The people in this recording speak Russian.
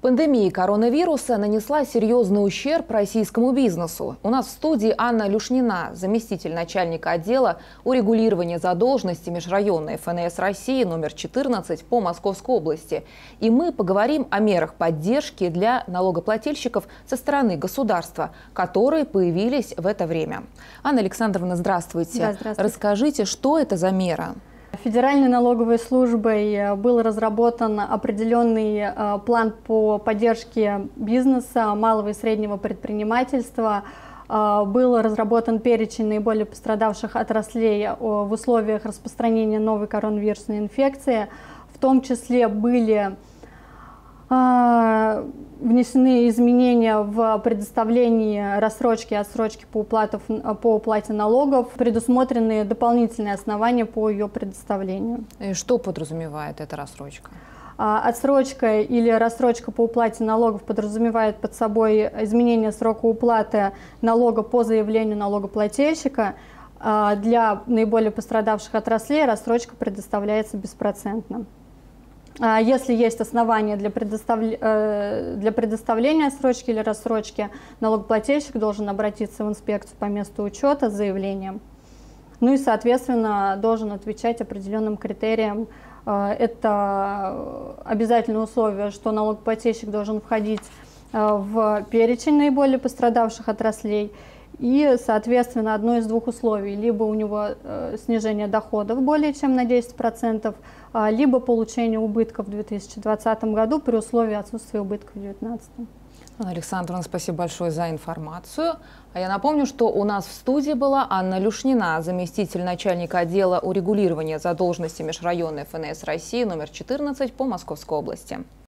Пандемия коронавируса нанесла серьезный ущерб российскому бизнесу. У нас в студии Анна Люшнина, заместитель начальника отдела урегулирования задолженности межрайонной ФНС России номер 14 по Московской области. И мы поговорим о мерах поддержки для налогоплательщиков со стороны государства, которые появились в это время. Анна Александровна, здравствуйте. Да, здравствуйте. Расскажите, что это за мера? Федеральной налоговой службой был разработан определенный план по поддержке бизнеса, малого и среднего предпринимательства. Был разработан перечень наиболее пострадавших отраслей в условиях распространения новой коронавирусной инфекции. В том числе были внесены изменения в предоставлении рассрочки и отсрочки по уплате налогов, предусмотрены дополнительные основания по ее предоставлению. И что подразумевает эта рассрочка? Отсрочка или рассрочка по уплате налогов подразумевает под собой изменение срока уплаты налога по заявлению налогоплательщика. Для наиболее пострадавших отраслей рассрочка предоставляется беспроцентно. Если есть основания для предоставления отсрочки или рассрочки, налогоплательщик должен обратиться в инспекцию по месту учета с заявлением. Ну и, соответственно, должен отвечать определенным критериям. Это обязательное условие, что налогоплательщик должен входить в перечень наиболее пострадавших отраслей. И, соответственно, одно из двух условий: либо у него снижение доходов более чем на 10%, либо получение убытков в 2020 году при условии отсутствия убытков в 2019. Анна Александровна, спасибо большое за информацию. А я напомню, что у нас в студии была Анна Люшнина, заместитель начальника отдела урегулирования задолженности межрайонной ФНС России номер 14 по Московской области.